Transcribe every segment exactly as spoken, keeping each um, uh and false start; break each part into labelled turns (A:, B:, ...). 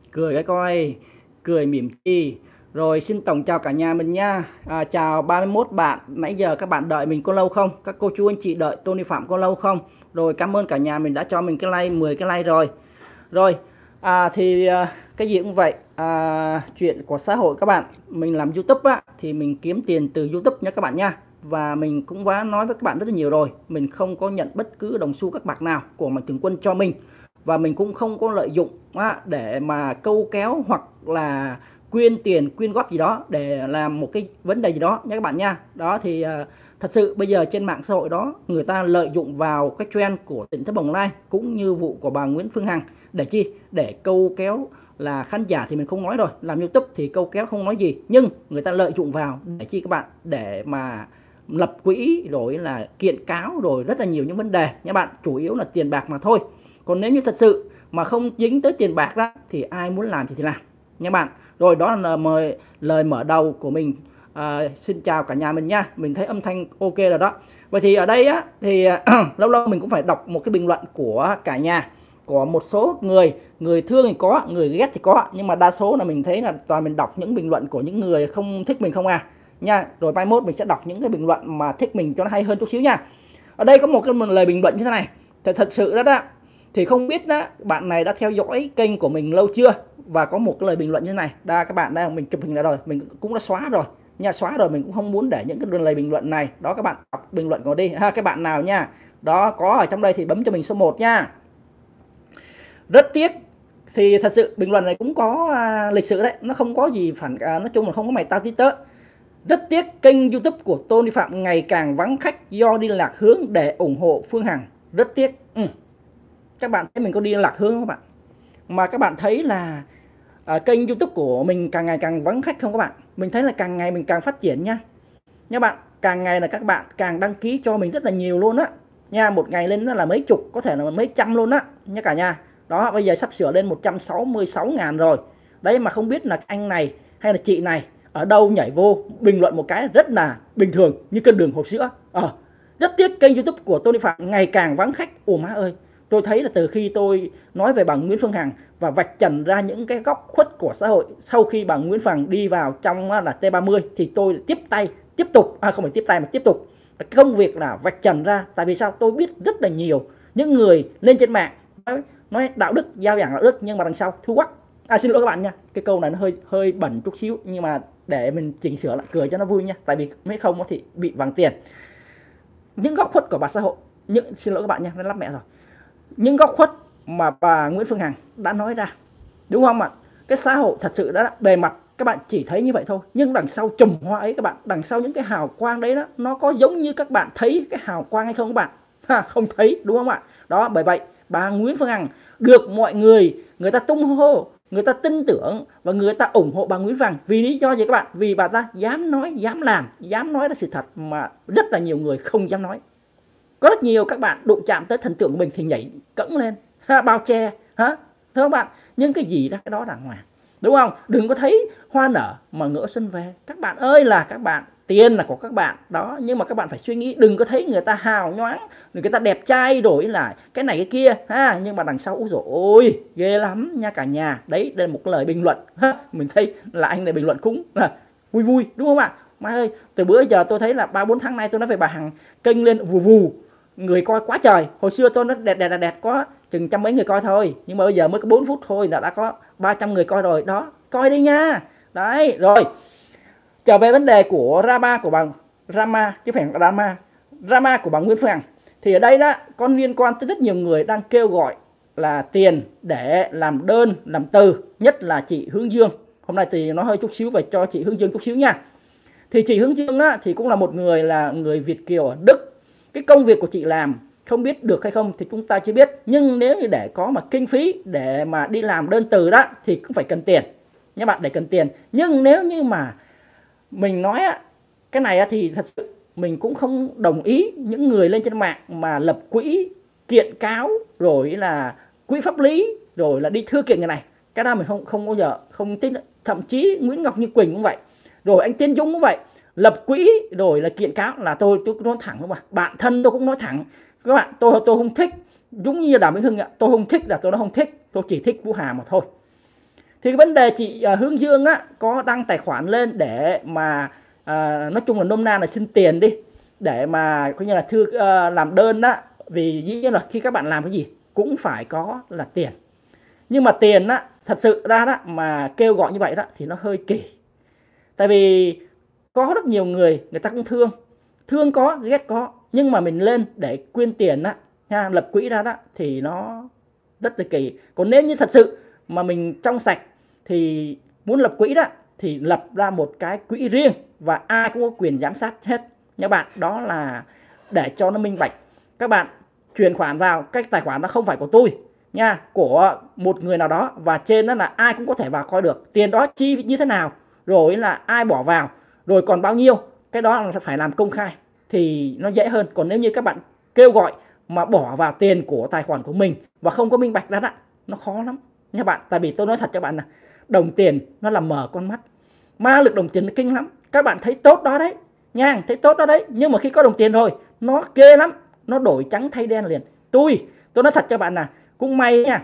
A: Cười cái coi, cười mỉm chi. Rồi xin tổng chào cả nhà mình nha. À, chào ba mươi mốt bạn. Nãy giờ các bạn đợi mình có lâu không? Các cô chú anh chị đợi Tony Phạm có lâu không? Rồi cảm ơn cả nhà mình đã cho mình cái like, mười cái like rồi. Rồi, à, thì à, cái gì cũng vậy. À, chuyện của xã hội các bạn. Mình làm YouTube á, thì mình kiếm tiền từ YouTube nha các bạn nha. Và mình cũng đã nói với các bạn rất là nhiều rồi. Mình không có nhận bất cứ đồng xu các bạc nào của Mạnh Thường Quân cho mình. Và mình cũng không có lợi dụng á, để mà câu kéo hoặc là quyên tiền quyên góp gì đó để làm một cái vấn đề gì đó nha các bạn nha. Đó thì uh, thật sự bây giờ trên mạng xã hội đó người ta lợi dụng vào cái trend của tỉnh thất Bồng Lai cũng như vụ của bà Nguyễn Phương Hằng để chi, để câu kéo là khán giả thì mình không nói rồi, làm YouTube thì câu kéo không nói gì, nhưng người ta lợi dụng vào để chi các bạn, để mà lập quỹ rồi là kiện cáo rồi rất là nhiều những vấn đề nha bạn, chủ yếu là tiền bạc mà thôi. Còn nếu như thật sự mà không dính tới tiền bạc đó thì ai muốn làm thì thì làm nha bạn. Rồi đó là mời lời mở đầu của mình. À, xin chào cả nhà mình nha. Mình thấy âm thanh ok rồi đó. Vậy thì ở đây á thì lâu lâu mình cũng phải đọc một cái bình luận của cả nhà, của một số người, người thương thì có, người ghét thì có, nhưng mà đa số là mình thấy là toàn mình đọc những bình luận của những người không thích mình không à nha. Rồi mai mốt mình sẽ đọc những cái bình luận mà thích mình cho nó hay hơn chút xíu nha. Ở đây có một cái lời bình luận như thế này, thật thật sự đó đó, thì không biết đó bạn này đã theo dõi kênh của mình lâu chưa, và có một cái lời bình luận như thế này. Đa các bạn đang mình chụp hình ra rồi, mình cũng đã xóa rồi nha, xóa rồi, mình cũng không muốn để những cái lời bình luận này đó. Các bạn đọc bình luận của đi ha, cái bạn nào nha đó có ở trong đây thì bấm cho mình số một nha. Rất tiếc thì thật sự bình luận này cũng có à, lịch sử đấy, nó không có gì phản à, nói chung là không có mày tao tí tớ. Rất tiếc kênh YouTube của Tony Phạm ngày càng vắng khách do đi lạc hướng để ủng hộ Phương Hằng. Rất tiếc. Ừ. Các bạn thấy mình có đi lạc hướng không các bạn? Mà các bạn thấy là à, kênh YouTube của mình càng ngày càng vắng khách không các bạn? Mình thấy là càng ngày mình càng phát triển nha. Nha bạn, càng ngày là các bạn càng đăng ký cho mình rất là nhiều luôn á. Nha, một ngày lên nó là mấy chục, có thể là mấy trăm luôn á nha cả nhà. Đó, bây giờ sắp sửa lên một trăm sáu mươi sáu ngàn rồi. Đấy mà không biết là anh này hay là chị này ở đâu nhảy vô bình luận một cái rất là bình thường như cân đường hộp sữa. Ờ, rất tiếc kênh YouTube của Tony Phạm ngày càng vắng khách. Ồ má ơi, tôi thấy là từ khi tôi nói về bà Nguyễn Phương Hằng và vạch trần ra những cái góc khuất của xã hội sau khi bà Nguyễn Phương Hằng đi vào trong là T ba mươi thì tôi tiếp tay tiếp tục à không phải tiếp tay mà tiếp tục công việc là vạch trần ra. Tại vì sao? Tôi biết rất là nhiều những người lên trên mạng nói, nói đạo đức, giao giảng đạo đức, nhưng mà đằng sau thu quắc. À, xin lỗi các bạn nha, cái câu này nó hơi hơi bẩn chút xíu, nhưng mà để mình chỉnh sửa lại cười cho nó vui nha, tại vì mấy không thì bị vàng tiền. Những góc khuất của bà xã hội, những xin lỗi các bạn nha, nó lắp mẹ rồi, những góc khuất mà bà Nguyễn Phương Hằng đã nói ra, đúng không ạ? Cái xã hội thật sự đã bề mặt các bạn chỉ thấy như vậy thôi, nhưng đằng sau chùm hoa ấy các bạn, đằng sau những cái hào quang đấy đó, nó có giống như các bạn thấy cái hào quang hay không các bạn? Ha, không thấy đúng không ạ? Đó, bởi vậy bà Nguyễn Phương Hằng được mọi người người ta tung hô, người ta tin tưởng và người ta ủng hộ bà Nguyễn Phương Hằng vì lý do gì các bạn? Vì bà ta dám nói, dám làm, dám nói ra sự thật mà rất là nhiều người không dám nói. Có rất nhiều các bạn đụng chạm tới thần tượng của mình thì nhảy cẫng lên, ha, bao che, hả? Thưa các bạn, nhưng cái gì đó cái đó đàng hoàng, đúng không? Đừng có thấy hoa nở mà ngỡ xuân về. Các bạn ơi là các bạn, tiền là của các bạn đó, nhưng mà các bạn phải suy nghĩ, đừng có thấy người ta hào nhoáng, người ta đẹp trai rồi là cái này cái kia ha, nhưng mà đằng sau úi dồi ôi ghê lắm nha cả nhà. Đấy, đây là một lời bình luận ha. Mình thấy là anh này bình luận cũng là vui vui, đúng không ạ? Má ơi, từ bữa giờ tôi thấy là ba bốn tháng nay tôi nói về bà Hằng, kênh lên vù vù, người coi quá trời. Hồi xưa tôi nó đẹp đẹp đẹp có chừng trăm mấy người coi thôi, nhưng mà bây giờ mới có bốn phút thôi là đã có ba trăm người coi rồi đó. Coi đi nha. Đấy, rồi trở về vấn đề của drama của bà drama chứ phải drama drama của bà Nguyễn Phương Hằng. Thì ở đây đó có liên quan tới rất nhiều người đang kêu gọi là tiền để làm đơn làm từ, nhất là chị Hướng Dương. Hôm nay thì nó hơi chút xíu về cho chị Hướng Dương chút xíu nha. Thì chị Hướng Dương á, thì cũng là một người là người Việt kiều ở Đức. Cái công việc của chị làm không biết được hay không thì chúng ta chưa biết, nhưng nếu như để có mà kinh phí để mà đi làm đơn từ đó thì cũng phải cần tiền nha bạn, để cần tiền. Nhưng nếu như mà mình nói á, cái này á, thì thật sự mình cũng không đồng ý những người lên trên mạng mà lập quỹ kiện cáo rồi là quỹ pháp lý rồi là đi thư kiện người này. Cái đó mình không không bao giờ không tin. Thậm chí Nguyễn Ngọc Như Quỳnh cũng vậy, rồi anh Tiến Dũng cũng vậy, lập quỹ rồi là kiện cáo là tôi tôi nói thẳng luôn mà, bạn thân tôi cũng nói thẳng các bạn, tôi tôi không thích. Giống như Đàm Vĩnh Hưng ạ, tôi không thích là tôi nó không thích, tôi chỉ thích Vũ Hà mà thôi. Thì cái vấn đề chị uh, Hướng Dương á có đăng tài khoản lên để mà uh, nói chung là nôm na là xin tiền đi, để mà coi như là thư uh, làm đơn đó. Vì dĩ nhiên là khi các bạn làm cái gì cũng phải có là tiền. Nhưng mà tiền á thật sự ra đó mà kêu gọi như vậy đó thì nó hơi kỳ. Tại vì có rất nhiều người, người ta cũng thương, thương có, ghét có, nhưng mà mình lên để quyên tiền á, nha, lập quỹ ra đó thì nó rất là kỳ. Còn nếu như thật sự mà mình trong sạch thì muốn lập quỹ đó thì lập ra một cái quỹ riêng và ai cũng có quyền giám sát hết nha bạn. Đó là để cho nó minh bạch. Các bạn chuyển khoản vào, cái tài khoản đó không phải của tôi nha, của một người nào đó, và trên đó là ai cũng có thể vào coi được tiền đó chi như thế nào, rồi là ai bỏ vào, rồi còn bao nhiêu. Cái đó là phải làm công khai thì nó dễ hơn. Còn nếu như các bạn kêu gọi mà bỏ vào tiền của tài khoản của mình và không có minh bạch ra đó, nó khó lắm nha bạn. Tại vì tôi nói thật cho bạn là đồng tiền nó làm mờ con mắt, ma lực đồng tiền nó kinh lắm. Các bạn thấy tốt đó đấy nha, thấy tốt đó đấy, nhưng mà khi có đồng tiền rồi nó ghê lắm, nó đổi trắng thay đen liền. Tôi tôi nói thật cho bạn là cũng may nha,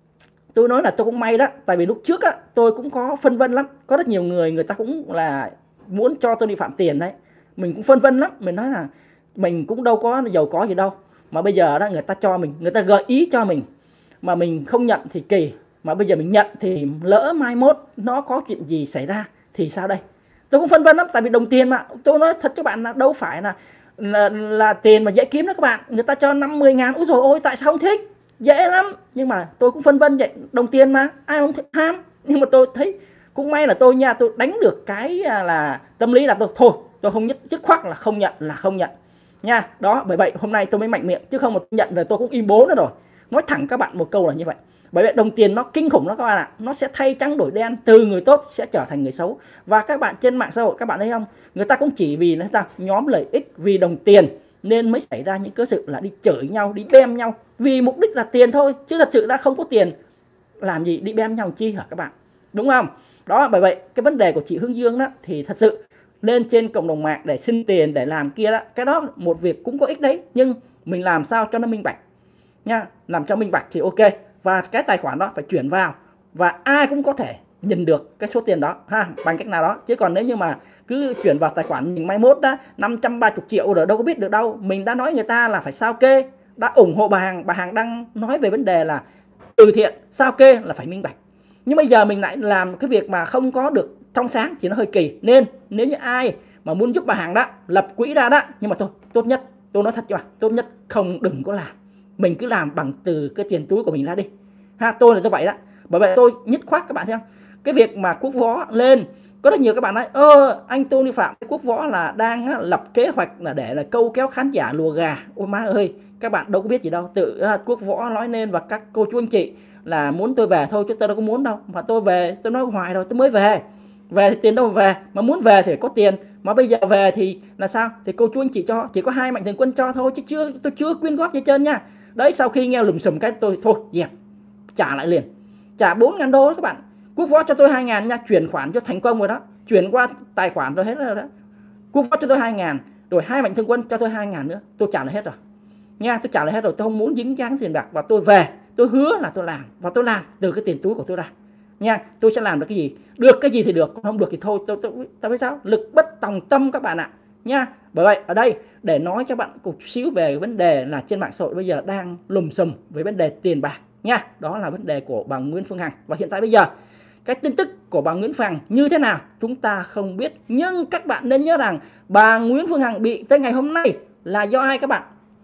A: tôi nói là tôi cũng may đó. Tại vì lúc trước á tôi cũng có phân vân lắm, có rất nhiều người người ta cũng là muốn cho Tony Phạm tiền đấy, mình cũng phân vân lắm. Mình nói là mình cũng đâu có giàu có gì đâu, mà bây giờ đó người ta cho mình, người ta gợi ý cho mình mà mình không nhận thì kỳ, mà bây giờ mình nhận thì lỡ mai mốt nó có chuyện gì xảy ra thì sao đây. Tôi cũng phân vân lắm. Tại vì đồng tiền mà tôi nói thật các bạn là đâu phải là là, là tiền mà dễ kiếm đó các bạn. Người ta cho năm mươi ngàn, úi dồi ôi tại sao không thích, dễ lắm. Nhưng mà tôi cũng phân vân vậy, đồng tiền mà ai không thích ham. Nhưng mà tôi thấy cũng may là tôi nha, tôi đánh được cái là tâm lý là tôi thôi tôi không nhất dứt khoát là không nhận là không nhận nha. Đó, bởi vậy hôm nay tôi mới mạnh miệng, chứ không mà nhận rồi tôi cũng im bố nữa rồi. Nói thẳng các bạn một câu là như vậy. Bởi vậy đồng tiền nó kinh khủng đó các bạn ạ. Nó sẽ thay trắng đổi đen, từ người tốt sẽ trở thành người xấu. Và các bạn trên mạng xã hội các bạn thấy không, người ta cũng chỉ vì nó ta nhóm lợi ích, vì đồng tiền nên mới xảy ra những cái sự là đi chửi nhau, đi bem nhau, vì mục đích là tiền thôi, chứ thật sự đã không có tiền làm gì đi bem nhau chi hả các bạn, đúng không? Đó, bởi vậy cái vấn đề của chị Hướng Dương đó thì thật sự lên trên cộng đồng mạng để xin tiền để làm kia đó, cái đó một việc cũng có ích đấy, nhưng mình làm sao cho nó minh bạch nha, làm cho minh bạch thì ok. Và cái tài khoản đó phải chuyển vào và ai cũng có thể nhìn được cái số tiền đó ha, bằng cách nào đó. Chứ còn nếu như mà cứ chuyển vào tài khoản mình mai mốt đó năm trăm ba mươi triệu rồi đâu có biết được đâu. Mình đã nói người ta là phải sao kê, đã ủng hộ bà Hằng, bà Hằng đang nói về vấn đề là từ thiện, sao kê là phải minh bạch. Nhưng bây giờ mình lại làm cái việc mà không có được trong sáng thì nó hơi kỳ. Nên nếu như ai mà muốn giúp bà Hằng đó lập quỹ ra đó, nhưng mà thôi, tốt nhất tôi nói thật cho bạn, tốt nhất không đừng có làm, mình cứ làm bằng từ cái tiền túi của mình ra đi ha. Tôi là như vậy đó. Bởi vậy tôi nhất khoát các bạn thấy không, cái việc mà Quốc Võ lên có rất nhiều các bạn nói ơ anh Tony Phạm Quốc Võ là đang á, lập kế hoạch là để là câu kéo khán giả lùa gà. Ôi má ơi, các bạn đâu có biết gì đâu. Tự uh, Quốc Võ nói lên và các cô chú anh chị là muốn tôi về thôi, chứ tôi đâu có muốn đâu. Mà tôi về, tôi nói hoài rồi, tôi mới về. Về thì tiền đâu mà về, mà muốn về thì phải có tiền. Mà bây giờ về thì là sao? Thì cô chú anh chị cho, chỉ có hai mạnh thường quân cho thôi, chứ chưa tôi chưa quyên góp gì trơn nha. Đấy, sau khi nghe lùm xùm cái tôi thôi dẹp, trả lại liền, trả bốn ngàn đô đó các bạn. Quốc Võ cho tôi hai ngàn nha, chuyển khoản cho thành công rồi đó, chuyển qua tài khoản rồi hết rồi đó. Quốc Võ cho tôi hai ngàn, rồi hai mạnh thường quân cho tôi hai ngàn nữa, tôi trả lại hết rồi nha, tôi trả lại hết rồi. Tôi không muốn dính dáng tiền bạc, và tôi về tôi hứa là tôi làm, và tôi làm từ cái tiền túi của tôi ra nha. Tôi sẽ làm được cái gì, được cái gì thì được, không được thì thôi. Tôi tôi tôi biết sao, lực bất tòng tâm các bạn ạ nha. Bởi vậy ở đây để nói cho bạn một xíu về vấn đề là trên mạng xã hội bây giờ đang lùm xùm với vấn đề tiền bạc nha. Đó là vấn đề của bà Nguyễn Phương Hằng. Và hiện tại bây giờ cái tin tức của bà Nguyễn Phương Hằng như thế nào chúng ta không biết, nhưng các bạn nên nhớ rằng bà Nguyễn Phương Hằng bị tới ngày hôm nay là do ai các bạn?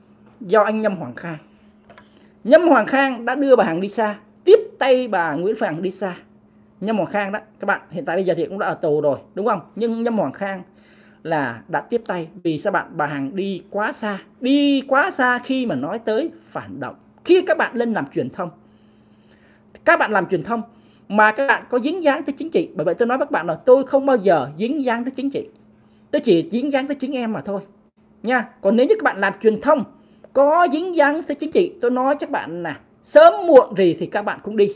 A: Do anh Nhâm Hoàng Khang. Nhâm Hoàng Khang đã đưa bà Hằng đi xa, tiếp tay bà Nguyễn Phương Hằng đi xa. Nhâm Hoàng Khang đó các bạn, hiện tại bây giờ thì cũng đã ở tù rồi đúng không, nhưng Nhâm Hoàng Khang là đã tiếp tay. Vì sao bạn? Bà Hằng đi quá xa, đi quá xa khi mà nói tới phản động. Khi các bạn lên làm truyền thông, các bạn làm truyền thông mà các bạn có dính dáng tới chính trị. Bởi vậy tôi nói với các bạn là tôi không bao giờ dính dáng tới chính trị, tôi chỉ dính dáng tới chính em mà thôi nha. Còn nếu như các bạn làm truyền thông có dính dáng tới chính trị, tôi nói cho các bạn là sớm muộn gì thì các bạn cũng đi.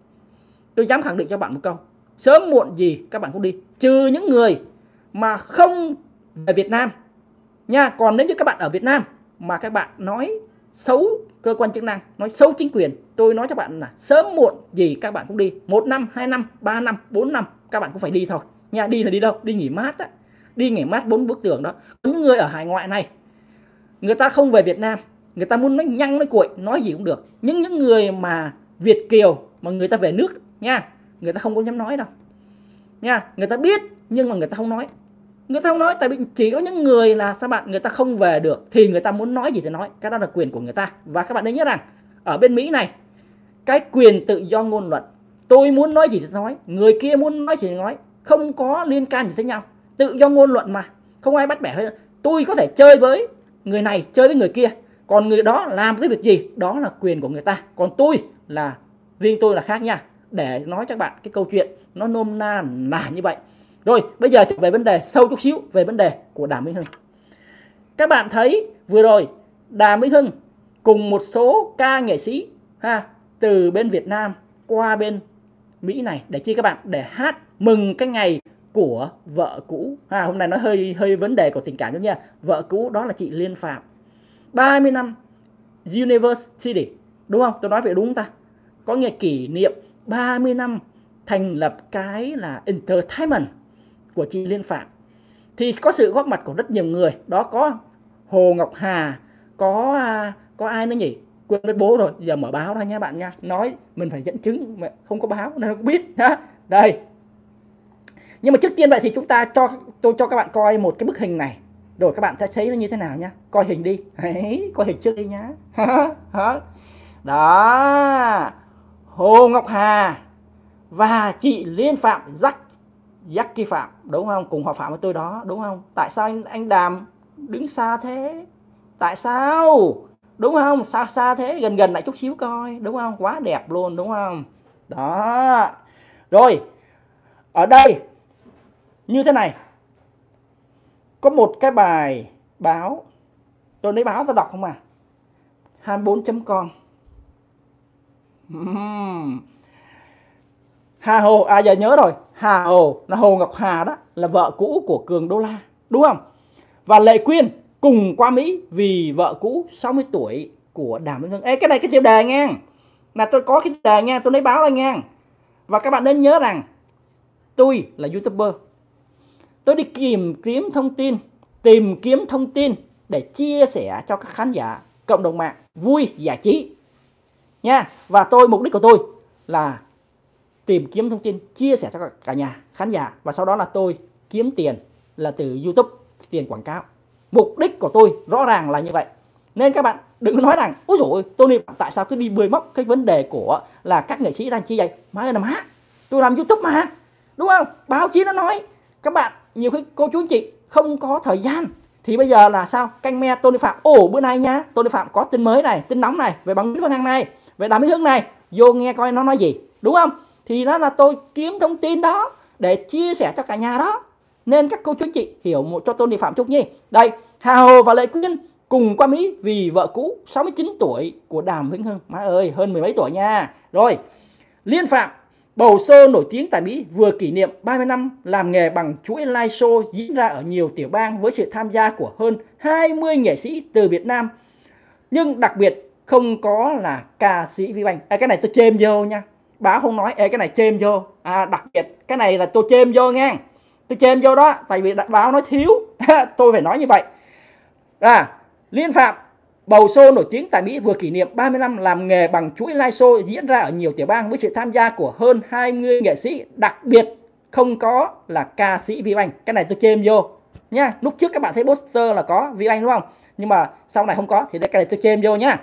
A: Tôi dám khẳng định cho bạn một câu, sớm muộn gì các bạn cũng đi, trừ những người mà không về Việt Nam nha. Còn nếu như các bạn ở Việt Nam mà các bạn nói xấu cơ quan chức năng, nói xấu chính quyền, tôi nói cho bạn là sớm muộn gì các bạn cũng đi. Một năm, hai năm, ba năm, bốn năm các bạn cũng phải đi thôi nha. Đi là đi đâu? Đi nghỉ mát đó. Đi nghỉ mát bốn bức tường đó. Có những người ở hải ngoại này, người ta không về Việt Nam, người ta muốn nói nhăng nói cuội, nói gì cũng được. Nhưng những người mà Việt kiều mà người ta về nước nha, người ta không có dám nói đâu nha. Người ta biết nhưng mà người ta không nói. Người ta không nói tại vì chỉ có những người là sao bạn, người ta không về được thì người ta muốn nói gì thì nói, cái đó là quyền của người ta. Và các bạn nên nhớ rằng ở bên Mỹ này, cái quyền tự do ngôn luận, tôi muốn nói gì thì nói, người kia muốn nói gì thì nói, không có liên can gì tới nhau. Tự do ngôn luận mà, không ai bắt bẻ hết. Tôi có thể chơi với người này, chơi với người kia, còn người đó làm cái việc gì đó là quyền của người ta. Còn tôi là riêng tôi là khác nha. Để nói cho các bạn cái câu chuyện nó nôm na là như vậy. Rồi bây giờ về vấn đề sâu chút xíu, về vấn đề của Đàm Vĩnh Hưng. Các bạn thấy vừa rồi Đàm Vĩnh Hưng cùng một số ca nghệ sĩ ha, từ bên Việt Nam qua bên Mỹ này để chi các bạn, để hát mừng cái ngày của vợ cũ ha. Hôm nay nói hơi hơi vấn đề của tình cảm chút nha. Vợ cũ đó là chị Liên Phạm, ba mươi năm University, đúng không? Tôi nói vậy đúng không ta? Có nghĩa kỷ niệm ba mươi năm thành lập cái là Entertainment của chị Liên Phạm. Thì có sự góp mặt của rất nhiều người. Đó có Hồ Ngọc Hà, có có ai nữa nhỉ? Quên mất bố rồi, giờ mở báo ra nha bạn nha. Nói mình phải dẫn chứng, mà không có báo nên không biết ha. Đây. Nhưng mà trước tiên vậy thì chúng ta cho tôi cho các bạn coi một cái bức hình này, rồi các bạn sẽ thấy nó như thế nào nhá. Coi hình đi. Đấy, coi hình trước đi nhá. Đó. Hồ Ngọc Hà và chị Liên Phạm, Jack Jackie Phạm, đúng không? Cùng họ Phạm với tôi đó, đúng không? Tại sao anh, anh Đàm đứng xa thế? Tại sao? Đúng không? Xa xa thế, gần gần lại chút xíu coi, đúng không? Quá đẹp luôn, đúng không? Đó. Rồi, ở đây như thế này, có một cái bài báo, tôi lấy báo tôi đọc không à, hai mươi bốn chấm com. uhm. Hà Hồ, à giờ nhớ rồi, Hà Hồ là Hồ Ngọc Hà đó, là vợ cũ của Cường Đô La, đúng không? Và Lệ Quyên cùng qua Mỹ vì vợ cũ sáu mươi tuổi của Đàm Vĩnh Hưng. Ê, cái này cái tiêu đề nghe, là tôi có cái tiêu đề nghe, tôi lấy báo ra nghe. Và các bạn nên nhớ rằng tôi là YouTuber, tôi đi tìm kiếm thông tin, tìm kiếm thông tin để chia sẻ cho các khán giả, cộng đồng mạng vui giải trí nha. Và tôi, mục đích của tôi là tìm kiếm thông tin, chia sẻ cho cả nhà khán giả, và sau đó là tôi kiếm tiền là từ YouTube, tiền quảng cáo. Mục đích của tôi rõ ràng là như vậy. Nên các bạn đừng nói rằng ôi dồi ôi, Tony tại sao cứ đi bơi móc cái vấn đề của là các nghệ sĩ đang chi vậy. Má ơi là má, tôi làm YouTube mà, đúng không? Báo chí nó nói. Các bạn nhiều khi cô chú anh chị không có thời gian thì bây giờ là sao? Canh me Tony Phạm. Ồ, bữa nay nha, Tony Phạm có tin mới này, tin nóng này, về bằng Nguyễn Văn Hằng này, về Đàm Vĩnh Hưng này, vô nghe coi nó nói gì, đúng không? Thì đó là tôi kiếm thông tin đó để chia sẻ cho cả nhà đó. Nên các cô chú anh chị hiểu một cho Tony Phạm chút nhi. Đây, Hà Hồ và Lệ Quyên cùng qua Mỹ vì vợ cũ sáu mươi chín tuổi của Đàm Vĩnh Hưng. Má ơi, hơn mười mấy tuổi nha. Rồi, Liên Phạm, bầu sô nổi tiếng tại Mỹ, vừa kỷ niệm ba mươi năm làm nghề bằng chuỗi live show diễn ra ở nhiều tiểu bang với sự tham gia của hơn hai mươi nghệ sĩ từ Việt Nam. Nhưng đặc biệt không có là ca sĩ Vi Oanh. À, cái này tôi chêm vô nha. Báo không nói, Ê, cái này chêm vô. À, đặc biệt, cái này là tôi chêm vô nha. Tôi chêm vô đó, tại vì báo nói thiếu. Tôi phải nói như vậy. À, Liên Phạm, bầu sô nổi tiếng tại Mỹ vừa kỷ niệm ba mươi năm làm nghề bằng chuỗi live show diễn ra ở nhiều tiểu bang với sự tham gia của hơn hai mươi nghệ sĩ, đặc biệt không có là ca sĩ Vi Oanh. Cái này tôi chêm vô nha. Lúc trước các bạn thấy poster là có Vi Oanh đúng không? Nhưng mà sau này không có thì cái này tôi chêm vô nha.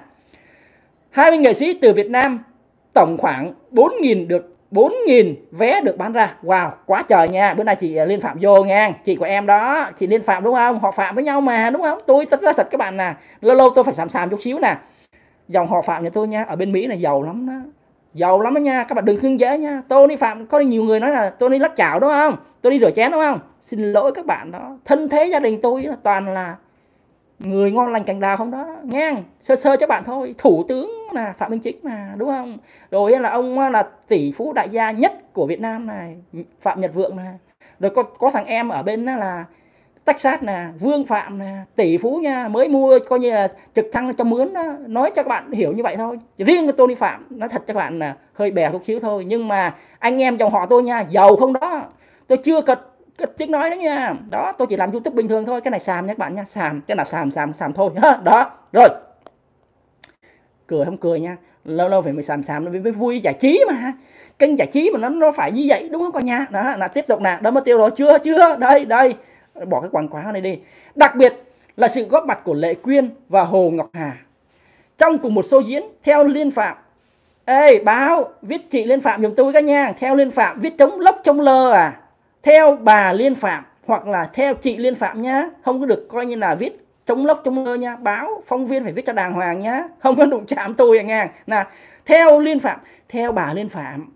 A: hai mươi nghệ sĩ từ Việt Nam, tổng khoảng bốn nghìn được bốn nghìn vé được bán ra. Wow, quá trời nha. Bữa nay chị Liên Phạm vô nha. Chị của em đó, chị Liên Phạm đúng không? Họ Phạm với nhau mà, đúng không? Tôi tất ra thật các bạn nè. Lâu lâu tôi phải xàm xàm chút xíu nè. Dòng họ Phạm nhà tôi nha, ở bên Mỹ này giàu lắm đó. Giàu lắm đó nha. Các bạn đừng khinh dễ nha. Tony Phạm, có nhiều người nói là Tony lắc chảo đúng không? Tony rửa chén đúng không? Xin lỗi các bạn đó. Thân thế gia đình tôi toàn là người ngon lành cành đào không đó nghe. Sơ sơ cho bạn thôi. Thủ tướng là Phạm Minh Chính mà, đúng không? Rồi là ông là tỷ phú đại gia nhất của Việt Nam này, Phạm Nhật Vượng này. Rồi có, có thằng em ở bên là Texas nè, Vương Phạm nè, tỷ phú nha, mới mua coi như là trực thăng cho mướn đó. Nói cho các bạn hiểu như vậy thôi. Riêng cái Tony Phạm nói thật cho các bạn là hơi bèo chút xíu thôi, nhưng mà anh em dòng họ tôi nha, giàu không đó. Tôi chưa cật cái tiếng nói đó nha. Đó, tôi chỉ làm YouTube bình thường thôi. Cái này xàm nha các bạn nha, xàm, cái nào xàm xàm xàm thôi. Đó, rồi. Cười không cười nha. Lâu lâu phải mình xàm xàm nó mới vui, giải trí mà. Kênh giải trí mà nó nó phải như vậy đúng không cả nhà? Đó, là tiếp tục nè, đó mất tiêu rồi, chưa chưa. Đây, đây. Bỏ cái quảng cáo này đi. Đặc biệt là sự góp mặt của Lệ Quyên và Hồ Ngọc Hà trong cùng một show diễn theo Liên Phạm. Ê, báo viết chị Liên Phạm giùm tôi các nha. Theo Liên Phạm viết chống lốc chống lơ à? Theo bà Liên Phạm hoặc là theo chị Liên Phạm nhá, không có được coi như là viết chống lốc chống lơ nha. Báo phóng viên phải viết cho đàng hoàng nhá, không có đụng chạm tôi à nha. Là theo Liên Phạm, theo bà Liên Phạm.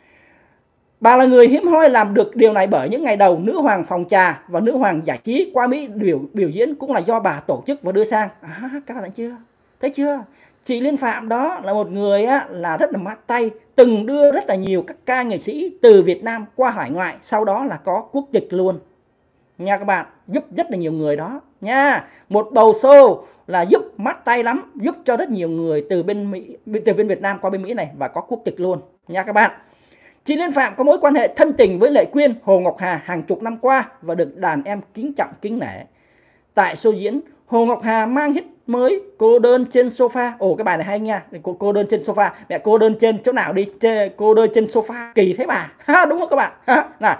A: Bà là người hiếm hoi làm được điều này bởi những ngày đầu nữ hoàng phòng trà và nữ hoàng giải trí qua Mỹ biểu biểu diễn cũng là do bà tổ chức và đưa sang. À, các bạn thấy chưa? Thấy chưa? Chị Liên Phạm đó là một người á, là rất là mát tay, từng đưa rất là nhiều các ca nghệ sĩ từ Việt Nam qua hải ngoại, sau đó là có quốc tịch luôn. Nha các bạn, giúp rất là nhiều người đó nha. Một bầu show là giúp mát tay lắm, giúp cho rất nhiều người từ bên Mỹ, từ bên Việt Nam qua bên Mỹ này và có quốc tịch luôn nha các bạn. Chị Liên Phạm có mối quan hệ thân tình với Lệ Quyên, Hồ Ngọc Hà hàng chục năm qua và được đàn em kính trọng kính nể. Tại show diễn, Hồ Ngọc Hà mang hit mới Cô đơn trên sofa. Ồ, cái bài này hay nha. Cô, cô đơn trên sofa. Mẹ cô đơn trên chỗ nào đi? Chê, cô đơn trên sofa. Kỳ thế bà. Ha, đúng không các bạn? Ha, nào.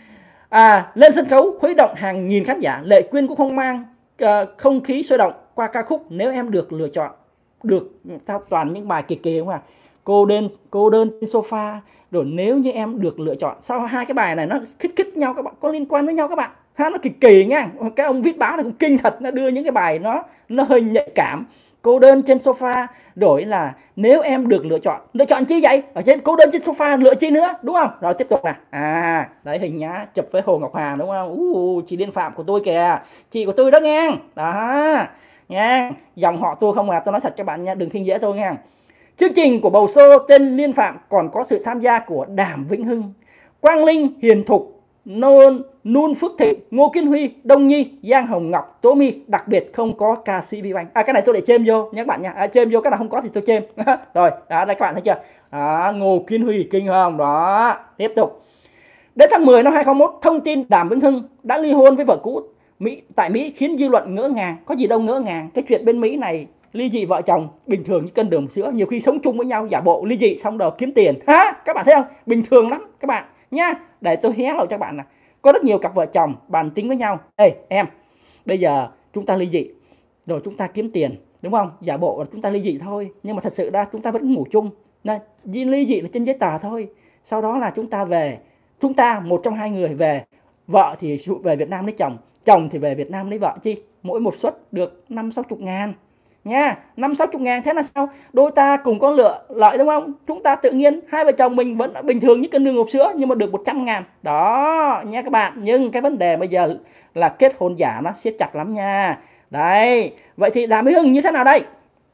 A: À, lên sân khấu khuấy động hàng nghìn khán giả. Lệ Quyên cũng không mang uh, không khí sôi động qua ca khúc Nếu Em Được Lựa Chọn. Được sao toàn những bài kỳ kỳ không à? Cô đơn, cô đơn trên sofa. Rồi Nếu Như Em Được Lựa Chọn. Sao hai cái bài này nó khích khích nhau các bạn, có liên quan với nhau các bạn? Ha, nó kỳ kỳ nha. Cái ông viết báo này cũng kinh thật, nó đưa những cái bài nó nó hơi nhạy cảm. Cô đơn trên sofa, rồi là Nếu Em Được Lựa Chọn. Lựa chọn chi vậy? Ở trên cô đơn trên sofa lựa chi nữa, đúng không? Rồi tiếp tục nè. À, đấy hình nhá, chụp với Hồ Ngọc Hà đúng không? Uh, chị Liên Phạm của tôi kìa. Chị của tôi đó nghe. Đó. Nha, dòng họ tôi không à, tôi nói thật các bạn nha, đừng khinh dễ tôi nha. Chương trình của bầu show tên Liên Phạm còn có sự tham gia của Đàm Vĩnh Hưng, Quang Linh, Hiền Thục, Nôn, Nun Phước Thịnh, Ngô Kiến Huy, Đông Nhi, Giang Hồng Ngọc, Tố My, đặc biệt không có ca sĩ Vi Banh. À, cái này tôi để chêm vô nha các bạn nha. À, chêm vô cái nào không có thì tôi chêm. Rồi, đó đây các bạn thấy chưa? Đó, Ngô Kiến Huy kinh không? Đó, tiếp tục. Đến tháng mười năm hai không không một, thông tin Đàm Vĩnh Hưng đã ly hôn với vợ cũ Mỹ tại Mỹ khiến dư luận ngỡ ngàng. Có gì đâu ngỡ ngàng, cái chuyện bên Mỹ này ly dị vợ chồng bình thường như cân đường sữa, nhiều khi sống chung với nhau giả bộ ly dị xong đầu kiếm tiền. Ha, các bạn thấy không? Bình thường lắm các bạn nha. Để tôi hé lộ cho các bạn nè. Có rất nhiều cặp vợ chồng bàn tính với nhau. Ê em, bây giờ chúng ta ly dị rồi chúng ta kiếm tiền, đúng không? Giả bộ chúng ta ly dị thôi, nhưng mà thật sự ra chúng ta vẫn ngủ chung. Này, ly dị là trên giấy tờ thôi. Sau đó là chúng ta về, chúng ta một trong hai người về, vợ thì về Việt Nam lấy chồng, chồng thì về Việt Nam lấy vợ chi. Mỗi một suất được năm sáu chục ngàn nha, năm sáu chục ngàn. Thế là sao? Đôi ta cùng có lựa lợi đúng không? Chúng ta tự nhiên hai vợ chồng mình vẫn bình thường như cân đường hộp sữa, nhưng mà được một trăm ngàn đó nha các bạn. Nhưng cái vấn đề bây giờ là kết hôn giả nó siết chặt lắm nha. Đấy, vậy thì Đàm Vĩnh Hưng như thế nào đây?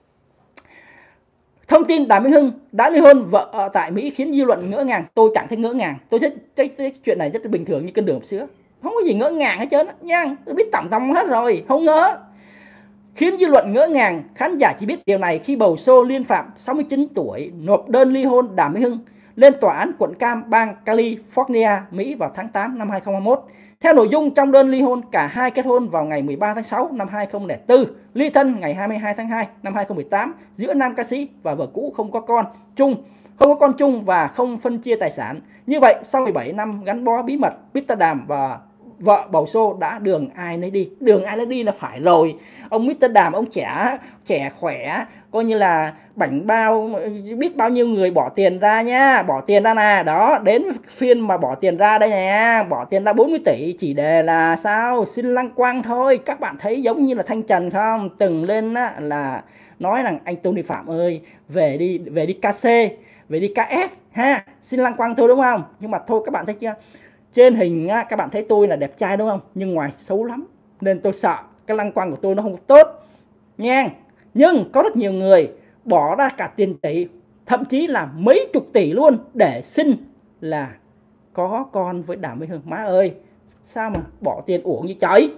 A: Thông tin Đàm Vĩnh Hưng đã ly hôn vợ ở tại Mỹ khiến dư luận ngỡ ngàng. Tôi chẳng thấy ngỡ ngàng, tôi thấy cái, cái chuyện này rất là bình thường như cân đường hộp sữa, không có gì ngỡ ngàng hết trơn nha. Tôi biết tổng tông hết rồi, không ngỡ. Khiến dư luận ngỡ ngàng, khán giả chỉ biết điều này khi bầu show Liên Phạm sáu mươi chín tuổi nộp đơn ly hôn Đàm Vĩnh Hưng lên tòa án quận Cam, bang California, Mỹ vào tháng tám năm hai không hai mốt. Theo nội dung trong đơn ly hôn, cả hai kết hôn vào ngày mười ba tháng sáu năm hai không không bốn, ly thân ngày hai mươi hai tháng hai năm hai không một tám. Giữa nam ca sĩ và vợ cũ không có con chung, không có con chung và không phân chia tài sản. Như vậy, sau mười bảy năm gắn bó bí mật, mít tơ Đàm và vợ bầu show đã đường ai nấy đi. Đường ai nấy đi là phải rồi. Ông mít tơ Đàm ông trẻ trẻ khỏe, coi như là bảnh bao, biết bao nhiêu người bỏ tiền ra nha, bỏ tiền ra nè. Đó, đến phiên mà bỏ tiền ra đây nè, bỏ tiền ra bốn mươi tỷ chỉ để là sao? Xin lăng quang thôi. Các bạn thấy giống như là Thanh Trần không? Từng lên á, là nói rằng anh Tony Phạm ơi, về đi, về đi ca xê, về đi ca ét ha, xin lăng quang thôi đúng không? Nhưng mà thôi các bạn thấy chưa? Trên hình á, các bạn thấy tôi là đẹp trai đúng không? Nhưng ngoài xấu lắm. Nên tôi sợ cái lăng quang của tôi nó không tốt nha. Nhưng có rất nhiều người bỏ ra cả tiền tỷ, thậm chí là mấy chục tỷ luôn để xin là có con với Đàm Vĩnh Hưng. Má ơi, sao mà bỏ tiền uổng như trời?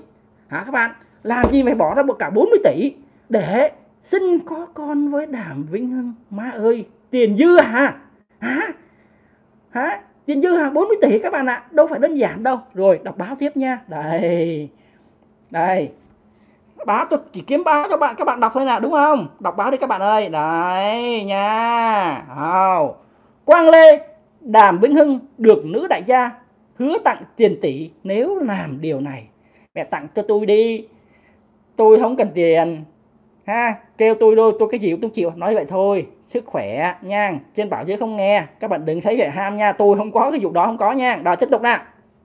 A: hả các bạn? Làm gì phải bỏ ra cả bốn mươi tỷ để xin có con với Đàm Vĩnh Hưng? Má ơi, tiền dư hả? Hả? Hả? Tiền dư hả? bốn mươi tỷ các bạn ạ, à. Đâu phải đơn giản đâu. Rồi đọc báo tiếp nha. Đây. Đây. Báo tôi chỉ kiếm báo cho bạn, các bạn đọc thôi nào, đúng không? Đọc báo đi các bạn ơi. Đấy nha. Oh. Quang Lê, Đàm Vĩnh Hưng được nữ đại gia hứa tặng tiền tỷ nếu làm điều này. Mẹ tặng cho tôi đi, tôi không cần tiền ha, kêu tôi đôi tôi cái gì cũng tôi chịu, nói vậy thôi. Sức khỏe nha, trên bảo dưới không nghe, các bạn đừng thấy vẻ ham nha, tôi không có cái vụ đó, không có nha. Rồi tiếp tục nào.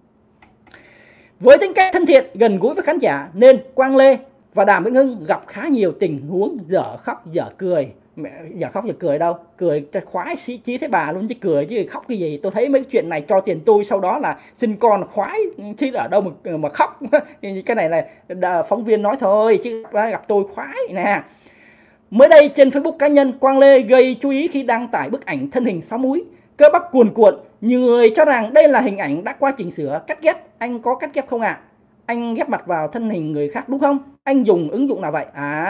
A: Với tính cách thân thiện gần gũi với khán giả nên Quang Lê và Đàm Vĩnh Hưng gặp khá nhiều tình huống dở khóc dở cười. Mẹ, dở khóc dở cười đâu, cười cho khoái sĩ chí thế bà luôn chứ cười chứ khóc cái gì. Tôi thấy mấy chuyện này cho tiền tôi sau đó là sinh con khoái chứ ở đâu mà, mà khóc. Cái này là phóng viên nói thôi chứ gặp tôi khoái nè. Mới đây trên Facebook cá nhân, Quang Lê gây chú ý khi đăng tải bức ảnh thân hình sáu múi, cơ bắp cuồn cuộn. Nhiều người cho rằng đây là hình ảnh đã qua chỉnh sửa, cắt ghép. Anh có cắt ghép không ạ? À? Anh ghép mặt vào thân hình người khác đúng không? Anh dùng ứng dụng nào vậy?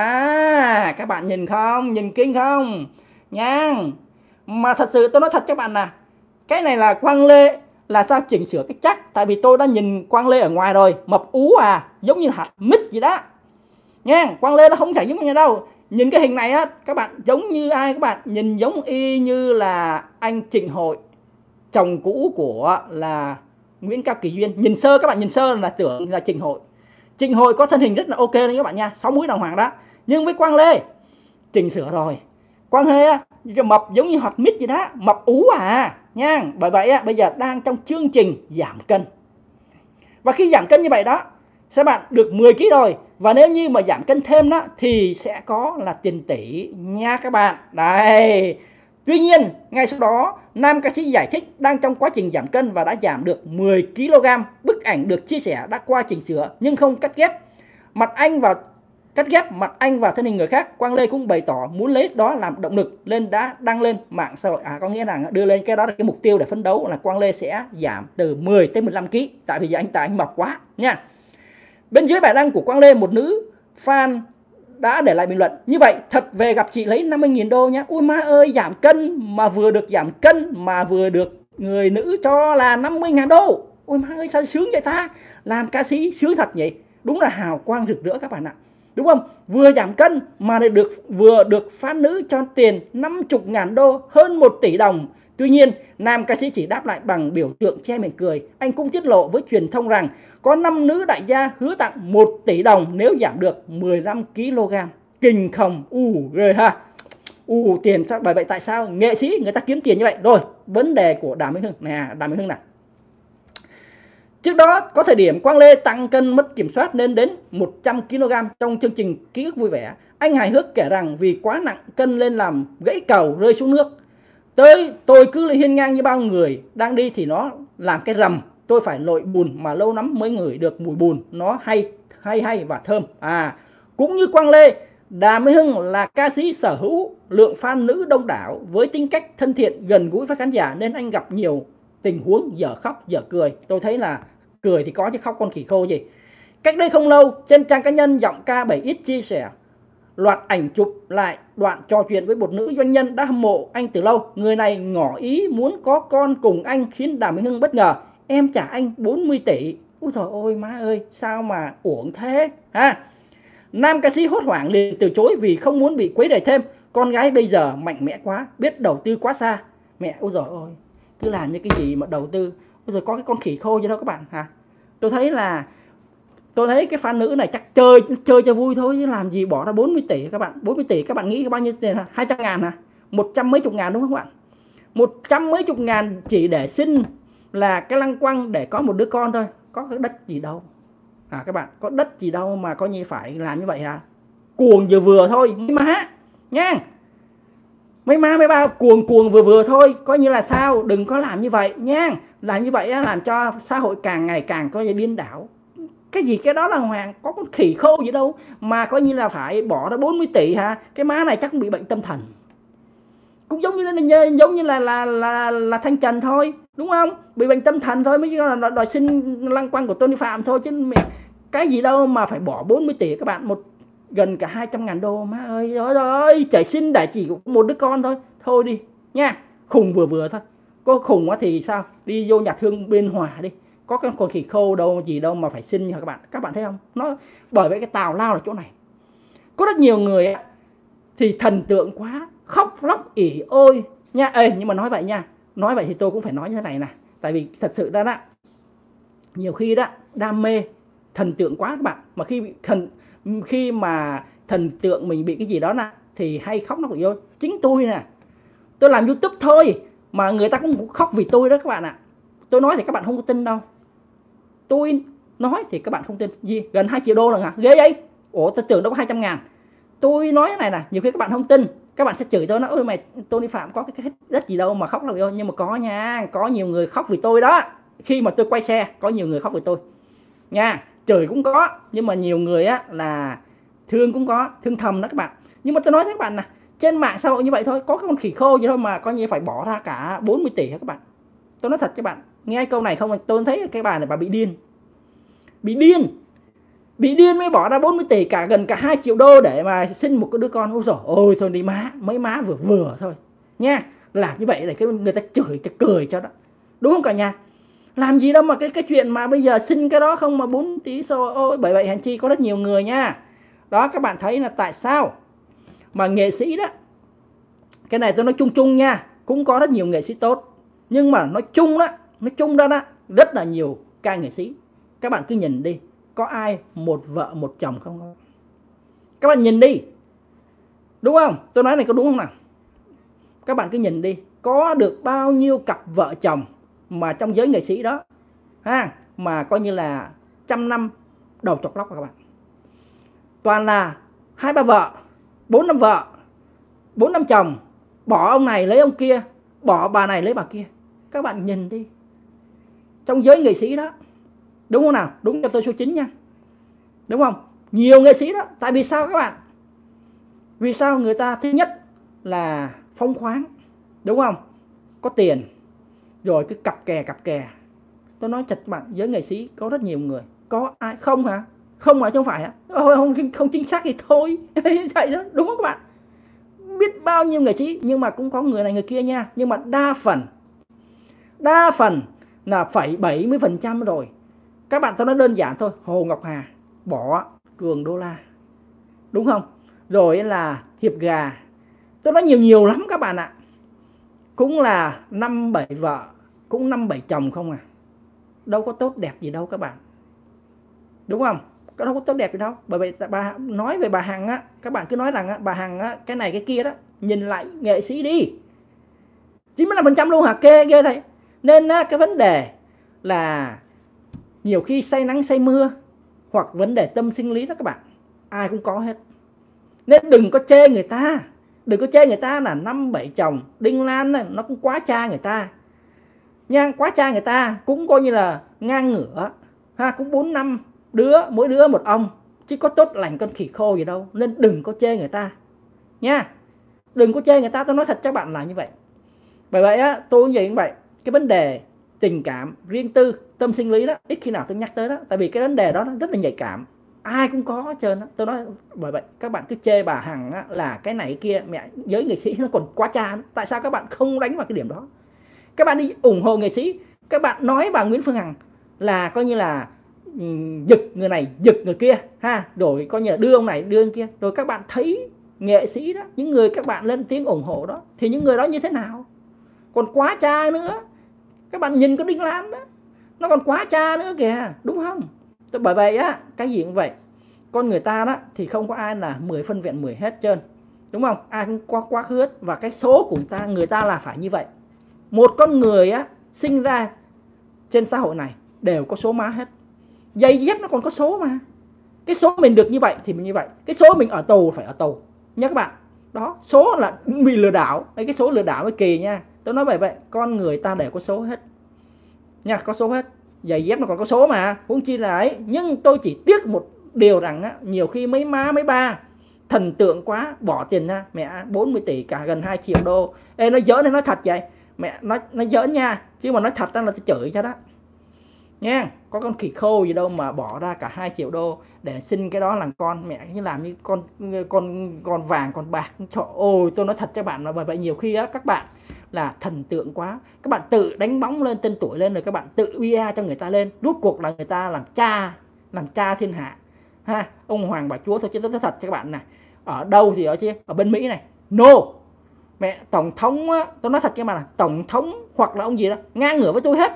A: À, các bạn nhìn không? Nhìn kinh không? Nha. Mà thật sự tôi nói thật cho bạn nè, cái này là Quang Lê là sao chỉnh sửa cái chắc. Tại vì tôi đã nhìn Quang Lê ở ngoài rồi, mập ú à, giống như hạt mít gì đó. Nha, Quang Lê nó không phải giống như đâu. Nhìn cái hình này á, các bạn giống như ai các bạn? Nhìn giống y như là anh Trịnh Hội, chồng cũ của là Nguyễn Cao Kỳ Duyên. Nhìn sơ các bạn, nhìn sơ là tưởng là Trịnh Hội. Trịnh Hội có thân hình rất là ok đấy các bạn nha, sáu múi đàng hoàng đó. Nhưng với Quang Lê chỉnh sửa rồi. Quang Lê mập giống như hot mít gì đó, mập ú à nha. Bởi vậy á, bây giờ đang trong chương trình giảm cân. Và khi giảm cân như vậy đó, các bạn được mười ki lô gam rồi. Và nếu như mà giảm cân thêm đó thì sẽ có là tiền tỷ nha các bạn. Đây. Tuy nhiên, ngay sau đó, nam ca sĩ giải thích đang trong quá trình giảm cân và đã giảm được mười ki lô gam. Bức ảnh được chia sẻ đã qua chỉnh sửa nhưng không cắt ghép mặt anh vào cắt ghép mặt anh và thân hình người khác. Quang Lê cũng bày tỏ muốn lấy đó làm động lực lên đã đăng lên mạng xã hội. À, có nghĩa là đưa lên cái đó là cái mục tiêu để phấn đấu là Quang Lê sẽ giảm từ mười tới mười lăm ki lô gam. Tại vì giờ anh tại anh mập quá nha. Bên dưới bài đăng của Quang Lê, một nữ fan đã để lại bình luận: như vậy thật về gặp chị lấy năm mươi nghìn đô nhá. Ui má ơi, giảm cân mà vừa được giảm cân mà vừa được người nữ cho là năm mươi nghìn đô. Ui má ơi, sao sướng vậy ta? Làm ca sĩ sướng thật nhỉ. Đúng là hào quang rực rỡ các bạn ạ. Đúng không? Vừa giảm cân mà được vừa được fan nữ cho tiền năm mươi nghìn đô, hơn một tỷ đồng. Tuy nhiên, nam ca sĩ chỉ đáp lại bằng biểu tượng che miệng cười. Anh cũng tiết lộ với truyền thông rằng có năm nữ đại gia hứa tặng một tỷ đồng nếu giảm được mười lăm ki lô gam. Kinh không? U ghê ha. U tiền sao? Bởi vậy tại sao nghệ sĩ người ta kiếm tiền như vậy? Rồi, vấn đề của Đàm Vĩnh Hưng nè, Đàm Vĩnh Hưng nè. Trước đó có thời điểm Quang Lê tăng cân mất kiểm soát lên đến một trăm ki lô gam trong chương trình Ký ức vui vẻ. Anh hài hước kể rằng vì quá nặng cân lên làm gãy cầu rơi xuống nước. Tới tôi cứ hiên ngang như bao người đang đi thì nó làm cái rầm. Tôi phải lội bùn mà lâu lắm mới ngửi được mùi bùn, nó hay hay hay và thơm. À, cũng như Quang Lê, Đàm Vĩnh Hưng là ca sĩ sở hữu lượng fan nữ đông đảo với tính cách thân thiện gần gũi với khán giả nên anh gặp nhiều tình huống dở khóc dở cười. Tôi thấy là cười thì có chứ khóc con khỉ khô gì. Cách đây không lâu, trên trang cá nhân Giọng Ca bảy x chia sẻ loạt ảnh chụp lại đoạn trò chuyện với một nữ doanh nhân đã hâm mộ anh từ lâu. Người này ngỏ ý muốn có con cùng anh khiến Đàm Vĩnh Hưng bất ngờ. Em trả anh bốn mươi tỷ. Úi dồi ôi má ơi, sao mà uổng thế ha. Nam ca sĩ hốt hoảng liền từ chối vì không muốn bị quấy rầy thêm. Con gái bây giờ mạnh mẽ quá, biết đầu tư quá xa. Mẹ, ôi dồi ôi, cứ làm như cái gì mà đầu tư. Ôi dồi, có cái con khỉ khô gì đâu các bạn hả. Tôi thấy là Tôi thấy cái fan nữ này chắc chơi chơi cho vui thôi chứ làm gì bỏ ra bốn mươi tỷ các bạn. bốn mươi tỷ các bạn nghĩ bao nhiêu tiền hả? hai trăm ngàn hả? Một trăm mấy chục ngàn đúng không các bạn? Một trăm mấy chục ngàn chỉ để xin là cái lăng quăng để có một đứa con thôi. Có cái đất gì đâu à các bạn, có đất gì đâu mà coi như phải làm như vậy hả? Cuồng vừa vừa thôi mấy má nha. Mấy má mấy bao cuồng cuồng vừa vừa thôi, coi như là sao, đừng có làm như vậy nha. Làm như vậy làm cho xã hội càng ngày càng coi như điên đảo. Cái gì cái đó là hoàng, có con khỉ khô gì đâu mà coi như là phải bỏ ra bốn mươi tỷ hả? Cái má này chắc cũng bị bệnh tâm thần. Cũng giống như là giống như là là là, là Thanh Trần thôi, đúng không? Bị bệnh tâm thần thôi mới là đòi xin lăng quăng của Tony Phạm thôi chứ mẹ, Cái gì đâu mà phải bỏ bốn mươi tỷ các bạn, một gần cả hai trăm ngàn đô. Má ơi ơi ơi, chạy xin để chỉ một đứa con thôi. Thôi đi nha, khùng vừa vừa thôi. Có khùng quá thì sao, đi vô nhà thương Biên Hòa đi, có cái con khỉ khô đâu gì đâu mà phải xin nha các bạn. Các bạn thấy không, nó bởi vậy cái tào lao ở chỗ này. Có rất nhiều người thì thần tượng quá, khóc lóc ỉ ôi nha. Ê, nhưng mà nói vậy nha, nói vậy thì tôi cũng phải nói như thế này nè. Tại vì thật sự ra đó, nhiều khi đó đam mê thần tượng quá các bạn, mà khi bị thần khi mà thần tượng mình bị cái gì đó nè thì hay khóc nó ỉ ôi. Chính tôi nè, tôi làm YouTube thôi mà người ta cũng khóc vì tôi đó các bạn ạ. Tôi nói thì các bạn không có tin đâu, tôi nói thì các bạn không tin. Gì gần hai triệu đô rồi hả, ghê vậy. Ủa tôi tưởng đâu có hai trăm ngàn. Tôi nói cái này nè, nhiều khi các bạn không tin, các bạn sẽ chửi tôi, nói ôi mày Tony Phạm có cái rất gì đâu mà khóc là thôi. Nhưng mà có nha, có nhiều người khóc vì tôi đó. Khi mà tôi quay xe có nhiều người khóc vì tôi nha, chửi cũng có, nhưng mà nhiều người á là thương cũng có, thương thầm đó các bạn. Nhưng mà tôi nói với các bạn nè, trên mạng xã hội như vậy thôi, có cái con khỉ khô gì thôi mà coi như phải bỏ ra cả bốn mươi tỷ các bạn. Tôi nói thật cho bạn, nghe câu này không, tôi thấy cái bà này bà bị điên. Bị điên Bị điên mới bỏ ra bốn mươi tỷ, cả gần cả hai triệu đô để mà sinh một cái đứa con. Ôi dồi ôi, thôi đi má, mấy má vừa vừa thôi nha. Làm như vậy để cái người ta chửi cho cười cho đó, đúng không cả nhà? Làm gì đâu mà cái cái chuyện mà bây giờ sinh cái đó không mà bốn tỷ xô. Ôi bởi vậy hèn chi có rất nhiều người nha. Đó các bạn thấy là tại sao mà nghệ sĩ đó, cái này tôi nói chung chung nha, cũng có rất nhiều nghệ sĩ tốt, nhưng mà nói chung đó, nói chung ra đó rất là nhiều ca nghệ sĩ. Các bạn cứ nhìn đi, có ai một vợ một chồng không? Các bạn nhìn đi, đúng không? Tôi nói này có đúng không nào? Các bạn cứ nhìn đi, có được bao nhiêu cặp vợ chồng mà trong giới nghệ sĩ đó ha, mà coi như là trăm năm đầu chọc lóc các bạn. Toàn là hai ba vợ, bốn năm vợ, bốn năm chồng, bỏ ông này lấy ông kia, bỏ bà này lấy bà kia. Các bạn nhìn đi, trong giới nghệ sĩ đó, đúng không nào? Đúng cho tôi số chín nha, đúng không? Nhiều nghệ sĩ đó. Tại vì sao các bạn? Vì sao? Người ta thứ nhất là phóng khoáng, đúng không? Có tiền, rồi cứ cặp kè cặp kè. Tôi nói thật các bạn, giới nghệ sĩ có rất nhiều người. Có ai không hả? Không hả, chứ không phải hả? Không, không, không chính xác thì thôi. Vậy đó, đúng không các bạn? Biết bao nhiêu nghệ sĩ, nhưng mà cũng có người này người kia nha. Nhưng mà đa phần, đa phần là phải bảy mươi phần trăm rồi. Các bạn tôi nói đơn giản thôi, Hồ Ngọc Hà bỏ Cường Đô La, đúng không? Rồi là Hiệp Gà, tôi nói nhiều nhiều lắm các bạn ạ. Cũng là năm bảy vợ, cũng năm bảy chồng không à. Đâu có tốt đẹp gì đâu các bạn, đúng không? Có đâu có tốt đẹp gì đâu. Bởi vậy bà nói về bà Hằng á, các bạn cứ nói rằng á, bà Hằng á, cái này cái kia đó, nhìn lại nghệ sĩ đi, chín mươi lăm phần trăm luôn hả? Kê ghê thầy. Nên á, cái vấn đề là nhiều khi say nắng say mưa, hoặc vấn đề tâm sinh lý đó các bạn, ai cũng có hết. Nên đừng có chê người ta, đừng có chê người ta là năm bảy chồng. Đinh Lan này, nó cũng quá cha người ta nha, quá cha người ta cũng coi như là ngang ngửa ha, cũng bốn năm đứa, mỗi đứa một ông, chứ có tốt lành con khỉ khô gì đâu. Nên đừng có chê người ta nha, đừng có chê người ta. Tôi nói thật cho bạn là như vậy. Bởi vậy á, tôi cũng vậy cũng vậy. Cái vấn đề tình cảm, riêng tư, tâm sinh lý đó, ít khi nào tôi nhắc tới đó. Tại vì cái vấn đề đó rất là nhạy cảm, ai cũng có hết trơn đó. Tôi nói bởi vậy các bạn cứ chê bà Hằng á, là cái này cái kia, mẹ giới nghệ sĩ nó còn quá cha. Tại sao các bạn không đánh vào cái điểm đó? Các bạn đi ủng hộ nghệ sĩ, các bạn nói bà Nguyễn Phương Hằng là coi như là um, giật người này giật người kia ha, rồi coi như là đưa ông này đưa ông kia. Rồi các bạn thấy nghệ sĩ đó, những người các bạn lên tiếng ủng hộ đó, thì những người đó như thế nào? Còn quá cha nữa. Các bạn nhìn có Đinh Lan đó, nó còn quá cha nữa kìa, đúng không? Bởi vậy á, cái gì cũng vậy, con người ta đó thì không có ai là mười phân vẹn mười hết trơn, đúng không? Ai cũng có quá khứ hết. Và cái số của người ta, người ta là phải như vậy. Một con người á, sinh ra trên xã hội này đều có số má hết. Giày dép nó còn có số mà. Cái số mình được như vậy thì mình như vậy. Cái số mình ở tù phải ở tù nhé các bạn. Đó, số là bị lừa đảo. Cái số lừa đảo mới kỳ nha. Tôi nói vậy vậy, con người ta đều có số hết nha, có số hết. Giày dép nó còn có số mà, huống chi là ấy. Nhưng tôi chỉ tiếc một điều rằng á, nhiều khi mấy má mấy ba thần tượng quá, bỏ tiền ra, mẹ bốn mươi tỷ cả gần hai triệu đô. Ê, nó giỡn hay nói thật vậy? Mẹ nói nó giỡn nha, chứ mà nói thật ra là tôi chửi cho đó. nha. Có con khỉ khô gì đâu mà bỏ ra cả hai triệu đô để xin cái đó làm con. Mẹ như làm như con con con vàng con bạc. Trời ơi, tôi nói thật cho bạn là bởi vậy nhiều khi á các bạn là thần tượng quá, các bạn tự đánh bóng lên tên tuổi lên rồi các bạn tự bia cho người ta lên, rốt cuộc là người ta làm cha làm cha thiên hạ ha, ông hoàng bà chúa thôi. Chứ tôi nói thật cho các bạn này, ở đâu thì ở chứ ở bên Mỹ này, no mẹ tổng thống á, tôi nói thật cho các bạn là tổng thống hoặc là ông gì đó ngang ngửa với tôi hết,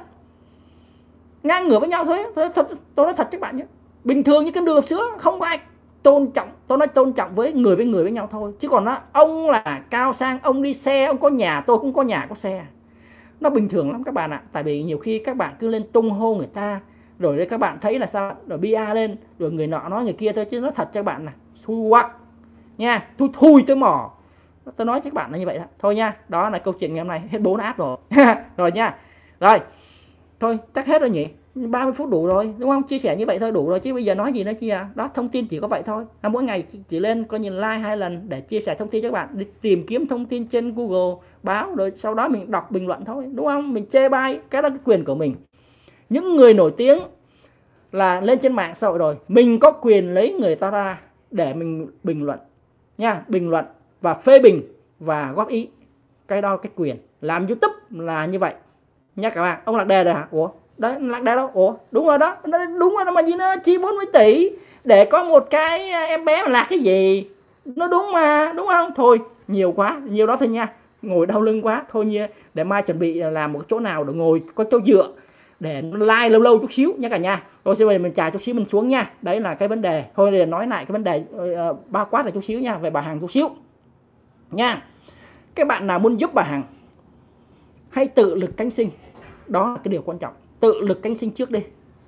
A: ngang ngửa với nhau thôi. Tôi, tôi, tôi nói thật các bạn nhé, bình thường như cái đường sữa, không có ai tôn trọng. Tôi nói tôn trọng với người với người với nhau thôi, chứ còn nó ông là cao sang, ông đi xe, ông có nhà, tôi cũng có nhà có xe, nó bình thường lắm các bạn ạ. Tại vì nhiều khi các bạn cứ lên tung hô người ta rồi đấy các bạn thấy là sao, rồi bia lên rồi người nọ nói người kia thôi. Chứ nó thật cho các bạn này, thui quắc nha, thui thui tới mỏ. Tôi nói cho các bạn là như vậy đó thôi nha. Đó là câu chuyện ngày hôm nay, hết bốn app rồi rồi nha. Rồi thôi chắc hết rồi nhỉ, ba mươi phút đủ rồi đúng không, chia sẻ như vậy thôi đủ rồi chứ bây giờ nói gì nữa chi à. Đó, thông tin chỉ có vậy thôi à, mỗi ngày chỉ lên coi nhìn like hai lần để chia sẻ thông tin cho các bạn, đi tìm kiếm thông tin trên Google báo rồi sau đó mình đọc bình luận thôi đúng không. Mình chê bai cái đó cái quyền của mình. Những người nổi tiếng là lên trên mạng xã hội rồi, mình có quyền lấy người ta ra để mình bình luận nha, bình luận và phê bình và góp ý, cái đó là cái quyền làm YouTube là như vậy nha các bạn. Ông Lạc Đề rồi hả? Ủa đấy, Lạc Đề đâu? Ủa đúng rồi đó, đúng rồi đó mà gì nữa, chi bốn mươi tỷ để có một cái em bé mà lạc cái gì, nó đúng mà đúng không. Thôi nhiều quá, nhiều đó thôi nha, ngồi đau lưng quá thôi nha, để mai chuẩn bị làm một chỗ nào để ngồi có chỗ dựa để like lâu lâu chút xíu nha cả nhà. Rồi bây giờ mình chào chút xíu mình xuống nha. Đấy là cái vấn đề thôi, để nói lại cái vấn đề uh, bao quát là chút xíu nha, về bà Hằng chút xíu nha. Các bạn nào muốn giúp bà Hằng hãy tự lực cánh sinh, đó là cái điều quan trọng. Tự lực cánh sinh trước đi,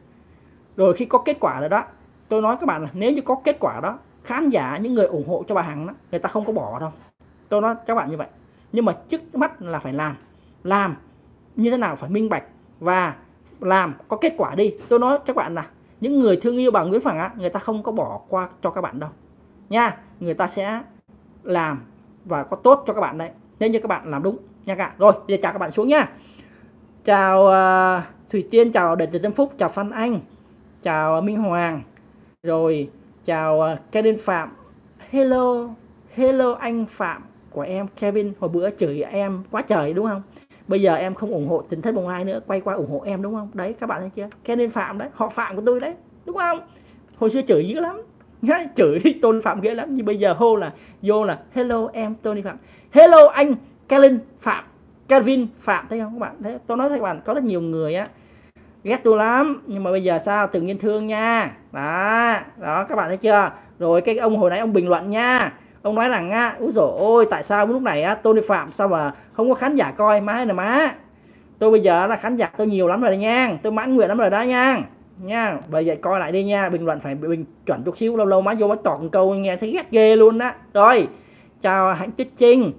A: rồi khi có kết quả rồi đó, tôi nói các bạn là nếu như có kết quả đó, khán giả những người ủng hộ cho bà Hằng đó, người ta không có bỏ đâu, tôi nói các bạn như vậy. Nhưng mà trước mắt là phải làm, làm như thế nào phải minh bạch và làm có kết quả đi. Tôi nói các bạn là những người thương yêu bà Nguyễn Phương Hằng á, người ta không có bỏ qua cho các bạn đâu nha, người ta sẽ làm và có tốt cho các bạn đấy, nếu như các bạn làm đúng nha cả. Rồi giờ chào các bạn xuống nha. Chào uh, Thủy Tiên, chào Đệ tử Tâm Phúc, chào Phan Anh, chào Minh Hoàng, rồi chào uh, Kevin Phạm. Hello, hello anh Phạm của em Kevin, hồi bữa chửi em quá trời đúng không? Bây giờ em không ủng hộ Tỉnh Thất Bồng Lai nữa, quay qua ủng hộ em đúng không? Đấy các bạn thấy chưa? Kevin Phạm đấy, họ Phạm của tôi đấy, đúng không? Hồi xưa chửi dữ lắm, chửi Tôn Phạm ghê lắm, nhưng bây giờ hô là vô là hello em Tony Phạm, hello anh Kevin Phạm, Kevin Phạm, thấy không các bạn? Đấy, tôi nói với các bạn có rất nhiều người á ghét tôi lắm, nhưng mà bây giờ sao tự nhiên thương nha. Đó, đó các bạn thấy chưa? Rồi cái ông hồi nãy ông bình luận nha, ông nói rằng á, úi dồi ôi tại sao lúc này á Tony Phạm sao mà không có khán giả coi. Má này má, tôi bây giờ là khán giả tôi nhiều lắm rồi nha, tôi mãn nguyện lắm rồi đó nha nha. Bây giờ coi lại đi nha, bình luận phải bình chuẩn chút xíu, lâu lâu má vô má tọt một câu nghe thấy ghét ghê luôn đó. Rồi chào Hạnh Tuyết Trinh,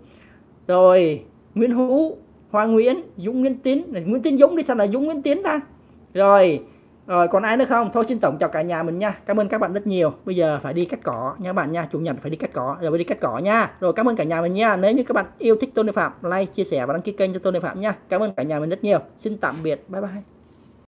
A: rồi Nguyễn Hữu, Hoa Nguyễn, Dũng Nguyễn Tiến, Nguyễn Tiến Dũng đi, sao là Dũng Nguyễn Tiến ta. Rồi rồi còn ai nữa không? Thôi xin tổng chào cả nhà mình nha, cảm ơn các bạn rất nhiều. Bây giờ phải đi cắt cỏ nha bạn nha, chủ nhật phải đi cắt cỏ, rồi phải đi cắt cỏ nha. Rồi cảm ơn cả nhà mình nha. Nếu như các bạn yêu thích Tony Phạm, like, chia sẻ và đăng ký kênh cho Tony Phạm nha. Cảm ơn cả nhà mình rất nhiều. Xin tạm biệt, bye bye.